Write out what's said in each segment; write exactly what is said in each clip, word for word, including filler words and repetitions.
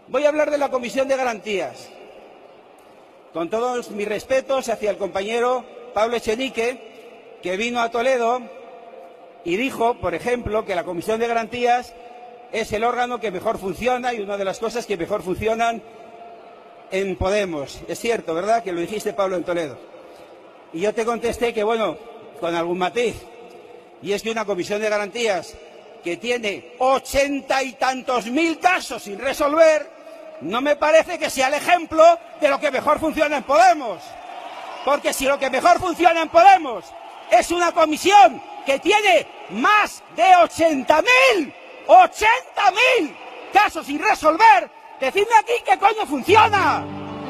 Voy a hablar de la Comisión de Garantías. Con todos mis respetos hacia el compañero Pablo Echenique, que vino a Toledo y dijo, por ejemplo, que la Comisión de Garantías es el órgano que mejor funciona y una de las cosas que mejor funcionan en Podemos. Es cierto, ¿verdad?, que lo dijiste, Pablo, en Toledo. Y yo te contesté que, bueno, con algún matiz, y es que una Comisión de Garantías que tiene ochenta y tantos mil casos sin resolver, no me parece que sea el ejemplo de lo que mejor funciona en Podemos. Porque si lo que mejor funciona en Podemos es una comisión que tiene más de ochenta mil, ochenta mil casos sin resolver, decidme aquí qué coño funciona.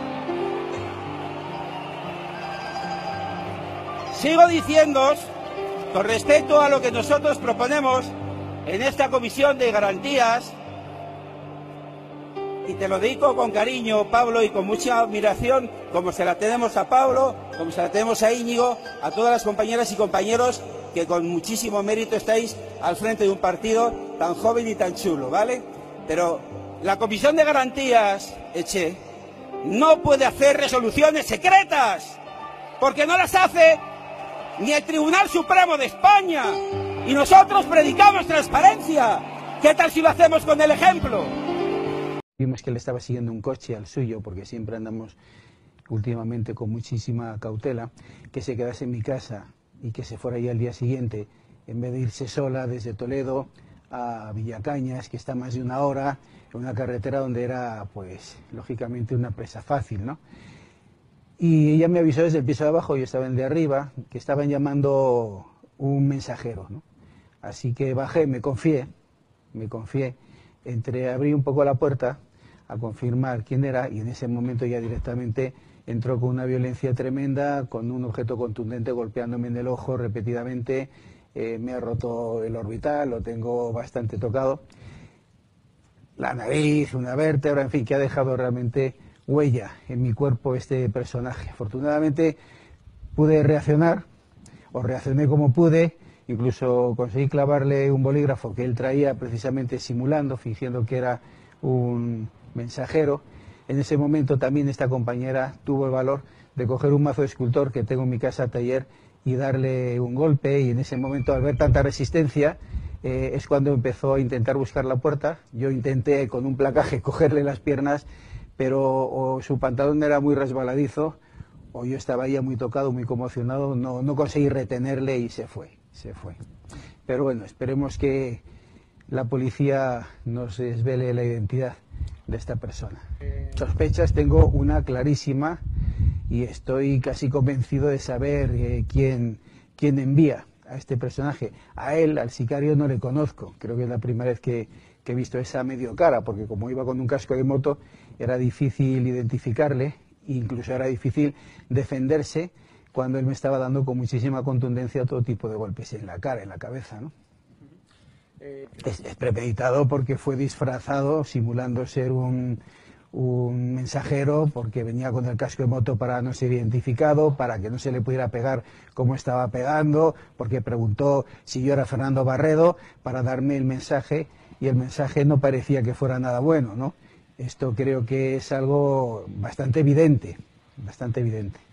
Sigo diciéndoos, con respecto a lo que nosotros proponemos en esta Comisión de Garantías, y te lo digo con cariño, Pablo, y con mucha admiración, como se la tenemos a Pablo, como se la tenemos a Íñigo, a todas las compañeras y compañeros que con muchísimo mérito estáis al frente de un partido tan joven y tan chulo, ¿vale? Pero la Comisión de Garantías, Eche, no puede hacer resoluciones secretas, porque no las hace ni el Tribunal Supremo de España, y nosotros predicamos transparencia. ¿Qué tal si lo hacemos con el ejemplo? Vimos que le estaba siguiendo un coche al suyo, porque siempre andamos últimamente con muchísima cautela, que se quedase en mi casa y que se fuera ya al día siguiente, en vez de irse sola desde Toledo a Villacañas, que está más de una hora, en una carretera donde era, pues, lógicamente una presa fácil, ¿no? Y ella me avisó desde el piso de abajo, yo estaba en el de arriba, que estaban llamando un mensajero, ¿no? Así que bajé, me confié, me confié, entré, abrí un poco la puerta a confirmar quién era, y en ese momento ya directamente entró con una violencia tremenda, con un objeto contundente golpeándome en el ojo repetidamente, eh, me ha roto el orbital, lo tengo bastante tocado, la nariz, una vértebra, en fin, que ha dejado realmente huella en mi cuerpo este personaje. Afortunadamente pude reaccionar, o reaccioné como pude, incluso conseguí clavarle un bolígrafo que él traía precisamente simulando, fingiendo que era un mensajero. En ese momento también esta compañera tuvo el valor de coger un mazo de escultor que tengo en mi casa taller y darle un golpe, y en ese momento, al ver tanta resistencia, eh, es cuando empezó a intentar buscar la puerta. Yo intenté con un placaje cogerle las piernas, pero o su pantalón era muy resbaladizo, o yo estaba ya muy tocado, muy conmocionado, no, no conseguí retenerle y se fue, se fue. Pero bueno, esperemos que la policía nos desvele la identidad de esta persona. Sospechas tengo una clarísima, y estoy casi convencido de saber eh, quién, quién envía a este personaje. A él, al sicario, no le conozco, creo que es la primera vez que, que he visto esa medio cara, porque como iba con un casco de moto, era difícil identificarle, incluso era difícil defenderse cuando él me estaba dando con muchísima contundencia todo tipo de golpes en la cara, en la cabeza, ¿no? Eh, es, es premeditado porque fue disfrazado simulando ser un, un mensajero, porque venía con el casco de moto para no ser identificado, para que no se le pudiera pegar como estaba pegando, porque preguntó si yo era Fernando Barredo para darme el mensaje, y el mensaje no parecía que fuera nada bueno, ¿no? Esto creo que es algo bastante evidente, bastante evidente.